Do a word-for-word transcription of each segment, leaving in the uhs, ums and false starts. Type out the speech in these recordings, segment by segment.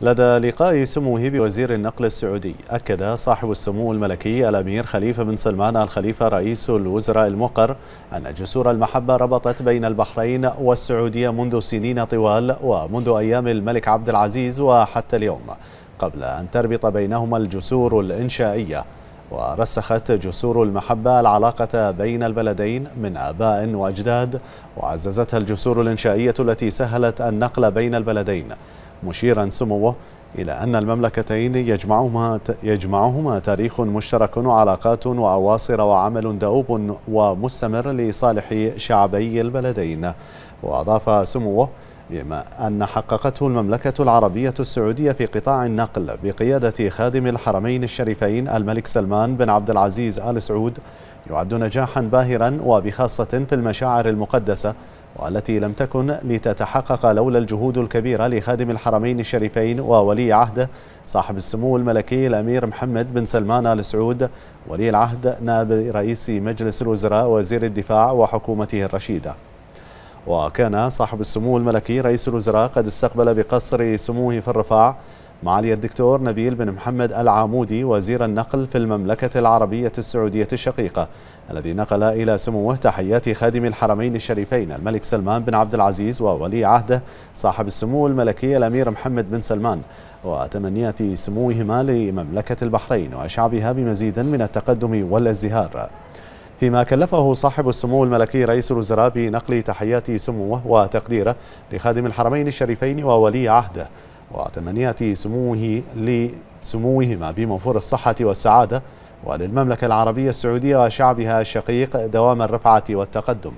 لدى لقاء سموه بوزير النقل السعودي، أكد صاحب السمو الملكي الأمير خليفة بن سلمان آل خليفة رئيس الوزراء المقر أن جسور المحبة ربطت بين البحرين والسعودية منذ سنين طوال ومنذ أيام الملك عبد العزيز وحتى اليوم، قبل أن تربط بينهما الجسور الإنشائية. ورسخت جسور المحبة العلاقة بين البلدين من آباء وأجداد، وعززتها الجسور الإنشائية التي سهلت النقل بين البلدين، مشيرا سموه إلى أن المملكتين يجمعهما يجمعهما تاريخ مشترك وعلاقات وأواصر وعمل دؤوب ومستمر لصالح شعبي البلدين. وأضاف سموه بما أن حققته المملكة العربية السعودية في قطاع النقل بقيادة خادم الحرمين الشريفين الملك سلمان بن عبد العزيز آل سعود يعد نجاحا باهرا، وبخاصة في المشاعر المقدسة، والتي لم تكن لتتحقق لولا الجهود الكبيرة لخادم الحرمين الشريفين وولي عهده صاحب السمو الملكي الأمير محمد بن سلمان آل سعود ولي العهد نائب رئيس مجلس الوزراء وزير الدفاع وحكومته الرشيدة. وكان صاحب السمو الملكي رئيس الوزراء قد استقبل بقصر سموه في الرفاع معالي الدكتور نبيل بن محمد العامودي وزير النقل في المملكة العربية السعودية الشقيقة، الذي نقل إلى سموه تحيات خادم الحرمين الشريفين الملك سلمان بن عبد العزيز وولي عهده صاحب السمو الملكي الأمير محمد بن سلمان، وتمنيات سموهما لمملكة البحرين وشعبها بمزيد من التقدم والازدهار. فيما كلفه صاحب السمو الملكي رئيس الوزراء بنقل تحيات سموه وتقديره لخادم الحرمين الشريفين وولي عهده، وتمنيات سموه لسموهما بموفور الصحة والسعادة، وللمملكة العربية السعودية وشعبها الشقيق دوام الرفعة والتقدم.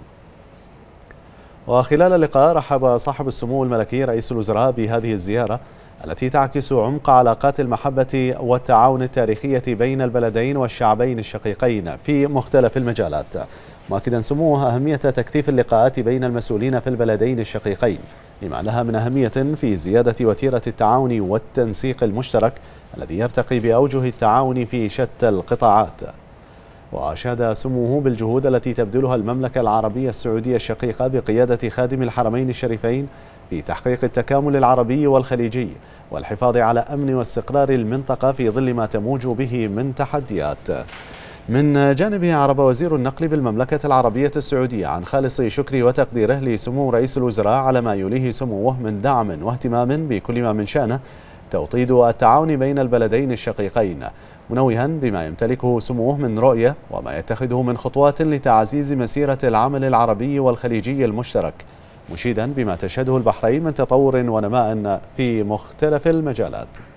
وخلال اللقاء رحب صاحب السمو الملكي رئيس الوزراء بهذه الزيارة التي تعكس عمق علاقات المحبة والتعاون التاريخية بين البلدين والشعبين الشقيقين في مختلف المجالات، مؤكدا سموه أهمية تكثيف اللقاءات بين المسؤولين في البلدين الشقيقين لما لها من أهمية في زيادة وتيرة التعاون والتنسيق المشترك الذي يرتقي بأوجه التعاون في شتى القطاعات. وأشاد سموه بالجهود التي تبذلها المملكة العربية السعودية الشقيقة بقيادة خادم الحرمين الشريفين في تحقيق التكامل العربي والخليجي والحفاظ على أمن واستقرار المنطقة في ظل ما تموج به من تحديات. من جانبه أعرب وزير النقل بالمملكة العربية السعودية عن خالص شكر وتقديره لسمو رئيس الوزراء على ما يليه سموه من دعم واهتمام بكل ما من شأنه توطيد التعاون بين البلدين الشقيقين، منوها بما يمتلكه سموه من رؤية وما يتخذه من خطوات لتعزيز مسيرة العمل العربي والخليجي المشترك، مشيدا بما تشهده البحرين من تطور ونماء في مختلف المجالات.